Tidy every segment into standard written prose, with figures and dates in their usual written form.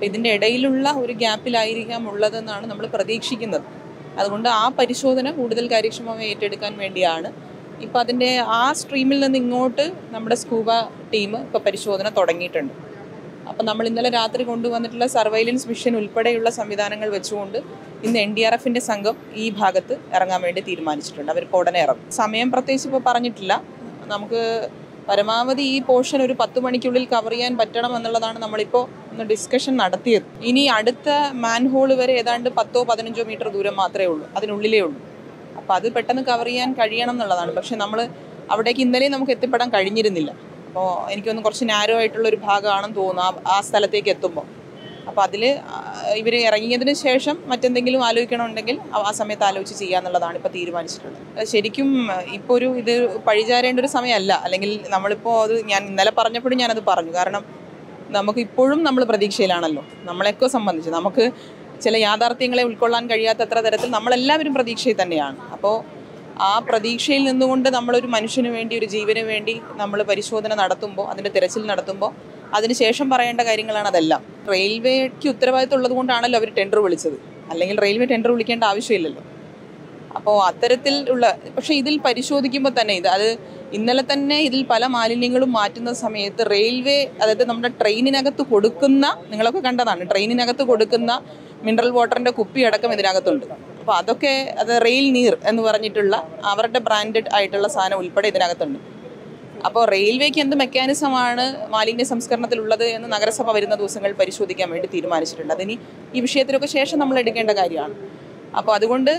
അപ്പോൾ ഇതിൻ്റെ ഇടയിലുള്ള ഒരു ഗ്യാപ്പിലായിരിക്കാം ഉള്ളതെന്നാണ് നമ്മൾ പ്രതീക്ഷിക്കുന്നത്. അതുകൊണ്ട് ആ പരിശോധന കൂടുതൽ കാര്യക്ഷമമായി ഏറ്റെടുക്കാൻ വേണ്ടിയാണ് ഇപ്പോൾ അതിൻ്റെ ആ സ്ട്രീമിൽ നിന്ന് ഇങ്ങോട്ട് നമ്മുടെ സ്കൂബ ടീം ഇപ്പോൾ പരിശോധന തുടങ്ങിയിട്ടുണ്ട്. അപ്പം നമ്മൾ ഇന്നലെ രാത്രി കൊണ്ടുവന്നിട്ടുള്ള സർവൈലൻസ് മിഷൻ ഉൾപ്പെടെയുള്ള സംവിധാനങ്ങൾ വെച്ചുകൊണ്ട് ഇന്ന് NDRFൻ്റെ സംഘം ഈ ഭാഗത്ത് ഇറങ്ങാൻ വേണ്ടി തീരുമാനിച്ചിട്ടുണ്ട്. അവർക്ക് ഉടനെ ഇറങ്ങും. സമയം പ്രത്യേകിച്ച് ഇപ്പോൾ പറഞ്ഞിട്ടില്ല. നമുക്ക് പരമാവധി ഈ പോർഷൻ ഒരു 10 മണിക്കുള്ളിൽ കവർ ചെയ്യാൻ പറ്റണം എന്നുള്ളതാണ് നമ്മളിപ്പോൾ ഒന്ന് ഡിസ്കഷൻ നടത്തിയത്. ഇനി അടുത്ത മാൻഹോൾ വരെ ഏതാണ്ട് 10-15 മീറ്റർ ദൂരം മാത്രമേ ഉള്ളൂ, അതിനുള്ളിലേ ഉള്ളൂ. അപ്പോൾ അത് പെട്ടെന്ന് കവർ ചെയ്യാൻ കഴിയണം എന്നുള്ളതാണ്. പക്ഷേ നമ്മൾ അവിടേക്ക് ഇന്നലെ നമുക്ക് എത്തിപ്പെടാൻ കഴിഞ്ഞിരുന്നില്ല. അപ്പോൾ എനിക്കൊന്ന് കുറച്ച് നാരോ ആയിട്ടുള്ളൊരു ഭാഗമാണെന്ന് തോന്നുന്നു ആ സ്ഥലത്തേക്ക് എത്തുമ്പോൾ. അപ്പോൾ അതിൽ ഇവർ ഇറങ്ങിയതിന് ശേഷം മറ്റെന്തെങ്കിലും ആലോചിക്കണമെന്നുണ്ടെങ്കിൽ ആ സമയത്ത് ആലോചിച്ച് ചെയ്യാന്നുള്ളതാണ് ഇപ്പോൾ തീരുമാനിച്ചിട്ടുള്ളത്. ശരിക്കും ഇപ്പോൾ ഇത് പഴിചാരേണ്ട ഒരു സമയമല്ല. അല്ലെങ്കിൽ നമ്മളിപ്പോൾ ഞാൻ ഇന്നലെ പറഞ്ഞപ്പോഴും ഞാനത് പറഞ്ഞു. കാരണം നമുക്കിപ്പോഴും നമ്മൾ പ്രതീക്ഷയിലാണല്ലോ. നമ്മളെയൊക്കെ സംബന്ധിച്ച് നമുക്ക് ചില യാഥാർത്ഥ്യങ്ങളെ ഉൾക്കൊള്ളാൻ കഴിയാത്തത്ര തരത്തിൽ നമ്മളെല്ലാവരും പ്രതീക്ഷയിൽ തന്നെയാണ്. അപ്പോൾ ആ പ്രതീക്ഷയിൽ നിന്നുകൊണ്ട് നമ്മളൊരു മനുഷ്യന് വേണ്ടി, ഒരു ജീവന് വേണ്ടി നമ്മൾ പരിശോധന നടത്തുമ്പോൾ, അതിൻ്റെ തിരച്ചിൽ നടത്തുമ്പോൾ അതിനുശേഷം പറയേണ്ട കാര്യങ്ങളാണ് അതെല്ലാം. റെയിൽവേക്ക് ഉത്തരവാദിത്തം ഉള്ളത് കൊണ്ടാണല്ലോ അവർ ടെൻഡർ വിളിച്ചത്. അല്ലെങ്കിൽ റെയിൽവേ ടെൻഡർ വിളിക്കേണ്ട ആവശ്യമില്ലല്ലോ. അപ്പോൾ അത്തരത്തിലുള്ള പക്ഷേ ഇതിൽ പരിശോധിക്കുമ്പോൾ തന്നെ അത് ഇന്നലെ തന്നെ ഇതിൽ പല മാലിന്യങ്ങളും മാറ്റുന്ന സമയത്ത് റെയിൽവേ, അതായത് നമ്മുടെ ട്രെയിനിനകത്ത് കൊടുക്കുന്ന, നിങ്ങളൊക്കെ കണ്ടതാണ്, ട്രെയിനിനകത്ത് കൊടുക്കുന്ന മിനറൽ വാട്ടറിൻ്റെ കുപ്പി അടക്കം ഇതിനകത്തുണ്ട്. അപ്പോൾ അതൊക്കെ റെയിൽ നീർ എന്ന് പറഞ്ഞിട്ടുള്ള അവരുടെ ബ്രാൻഡഡ് ആയിട്ടുള്ള സാധനം ഉൾപ്പെടെ ഇതിനകത്തുണ്ട്. അപ്പോൾ റെയിൽവേക്ക് എന്ത് മെക്കാനിസമാണ് മാലിന്യ സംസ്കരണത്തിലുള്ളത് എന്ന് നഗരസഭ വരുന്ന ദിവസങ്ങൾ പരിശോധിക്കാൻ വേണ്ടി തീരുമാനിച്ചിട്ടുണ്ട്. അതിനി ഈ വിഷയത്തിലൊക്കെ ശേഷം നമ്മൾ എടുക്കേണ്ട കാര്യമാണ്. അപ്പോൾ അതുകൊണ്ട്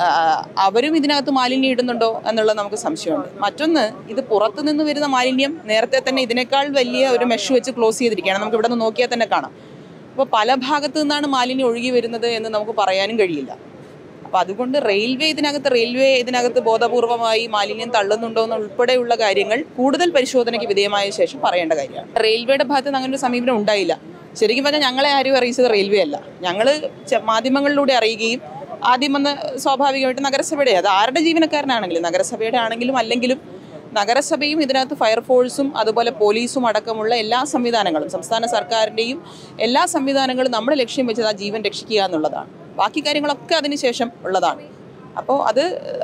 അവരും ഇതിനകത്ത് മാലിന്യം ഇടുന്നുണ്ടോ എന്നുള്ളത് നമുക്ക് സംശയമുണ്ട്. മറ്റൊന്ന്, ഇത് പുറത്തു നിന്ന് വരുന്ന മാലിന്യം നേരത്തെ തന്നെ ഇതിനേക്കാൾ വലിയ ഒരു മെഷ് വെച്ച് ക്ലോസ് ചെയ്തിരിക്കുകയാണ്. നമുക്ക് ഇവിടെ നിന്ന് നോക്കിയാൽ തന്നെ കാണാം. അപ്പോൾ പല ഭാഗത്തു നിന്നാണ് മാലിന്യം ഒഴുകി വരുന്നത് എന്ന് നമുക്ക് പറയാനും കഴിയില്ല. അപ്പോൾ അതുകൊണ്ട് റെയിൽവേ ഇതിനകത്ത് ബോധപൂർവമായി മാലിന്യം തള്ളുന്നുണ്ടോ എന്നുൾപ്പെടെയുള്ള കാര്യങ്ങൾ കൂടുതൽ പരിശോധനയ്ക്ക് വിധേയമായ ശേഷം പറയേണ്ട കാര്യമാണ്. റെയിൽവേയുടെ ഭാഗത്ത് നിന്ന് അങ്ങനെ ഒരു സമീപനം ഉണ്ടായില്ല. ശരിക്കും പറഞ്ഞാൽ ഞങ്ങളെ ആരും അറിയിച്ചത് റെയിൽവേ അല്ല. ഞങ്ങൾ മാധ്യമങ്ങളിലൂടെ അറിയുകയും ആദ്യം വന്ന് സ്വാഭാവികമായിട്ട് നഗരസഭയുടെ, അത് ആരുടെ ജീവനക്കാരനാണെങ്കിലും, നഗരസഭയുടെ ആണെങ്കിലും അല്ലെങ്കിലും നഗരസഭയും ഇതിനകത്ത് ഫയർഫോഴ്സും അതുപോലെ പോലീസും അടക്കമുള്ള എല്ലാ സംവിധാനങ്ങളും, സംസ്ഥാന സർക്കാരിൻ്റെയും എല്ലാ സംവിധാനങ്ങളും നമ്മുടെ ലക്ഷ്യം വെച്ചത് ആ ജീവൻ രക്ഷിക്കുക എന്നുള്ളതാണ്. ബാക്കി കാര്യങ്ങളൊക്കെ അതിനുശേഷം ഉള്ളതാണ്. അപ്പോൾ അത്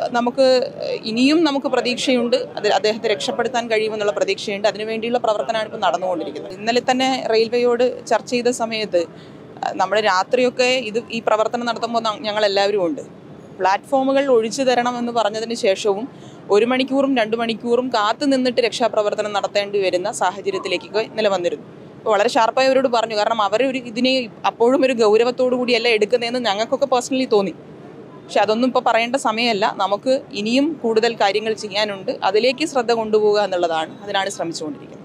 ഇനിയും നമുക്ക് പ്രതീക്ഷയുണ്ട്. അദ്ദേഹത്തെ രക്ഷപ്പെടുത്താൻ കഴിയുമെന്നുള്ള പ്രതീക്ഷയുണ്ട്. അതിനുവേണ്ടിയുള്ള പ്രവർത്തനമാണ് ഇപ്പോൾ നടന്നുകൊണ്ടിരിക്കുന്നത്. ഇന്നലെ തന്നെ റെയിൽവേയോട് ചർച്ച ചെയ്ത സമയത്ത് നമ്മൾ രാത്രിയൊക്കെ ഈ പ്രവർത്തനം നടത്തുമ്പോൾ ഞങ്ങളെല്ലാവരും ഉണ്ട്. പ്ലാറ്റ്ഫോമുകൾ ഒഴിച്ചു തരണമെന്ന് പറഞ്ഞതിന് ശേഷവും 1 മണിക്കൂറും 2 മണിക്കൂറും കാത്തു നിന്നിട്ട് രക്ഷാപ്രവർത്തനം നടത്തേണ്ടി വരുന്ന സാഹചര്യത്തിലേക്കൊക്കെ ഇന്നലെ വന്നിരുന്നു. അപ്പോൾ വളരെ ഷാർപ്പായി അവരോട് പറഞ്ഞു. കാരണം ഇതിനെ അപ്പോഴും ഒരു ഗൗരവത്തോടു കൂടിയല്ല എടുക്കുന്നതെന്ന് ഞങ്ങൾക്കൊക്കെ പേഴ്സണലി തോന്നി. പക്ഷെ അതൊന്നും ഇപ്പോൾ പറയേണ്ട സമയമല്ല. നമുക്ക് ഇനിയും കൂടുതൽ കാര്യങ്ങൾ ചെയ്യാനുണ്ട്. അതിലേക്ക് ശ്രദ്ധ കൊണ്ടുപോകുക എന്നുള്ളതാണ്. അതിനാണ് ശ്രമിച്ചുകൊണ്ടിരിക്കുന്നത്.